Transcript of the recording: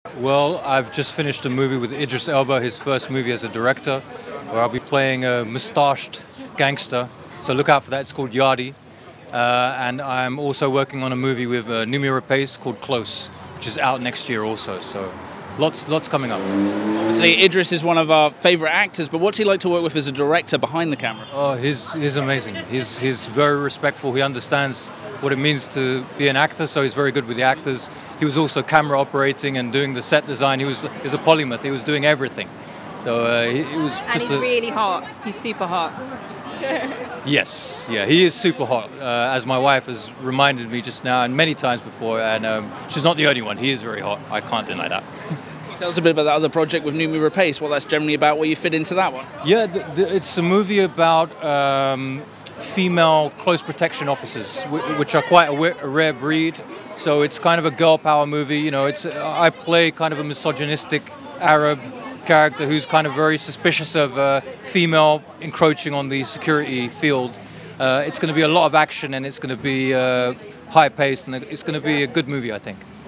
Well, I've just finished a movie with Idris Elba, his first movie as a director, where I'll be playing a moustached gangster. So look out for that. It's called Yardie. And I'm also working on a movie with Noomi Rapace called Close, which is out next year also. So lots coming up. Obviously, Idris is one of our favourite actors, but what's he like to work with as a director behind the camera? Oh, he's amazing. He's very respectful. He understands what it means to be an actor, so he's very good with the actors. He was also camera operating and doing the set design. He's a polymath. He was doing everything. So he was and just he's really hot. He's super hot. Yes, yeah, he is super hot, as my wife has reminded me just now and many times before, and she's not the only one. He is very hot. I can't deny that. Tell us a bit about that other project with Noomi Rapace, what that's generally about, where you fit into that one. Yeah, it's a movie about female close protection officers, which are quite a rare breed. So it's kind of a girl power movie. You know, I play kind of a misogynistic Arab character who's kind of very suspicious of female encroaching on the security field. It's going to be a lot of action, and it's going to be high paced, and it's going to be a good movie, I think.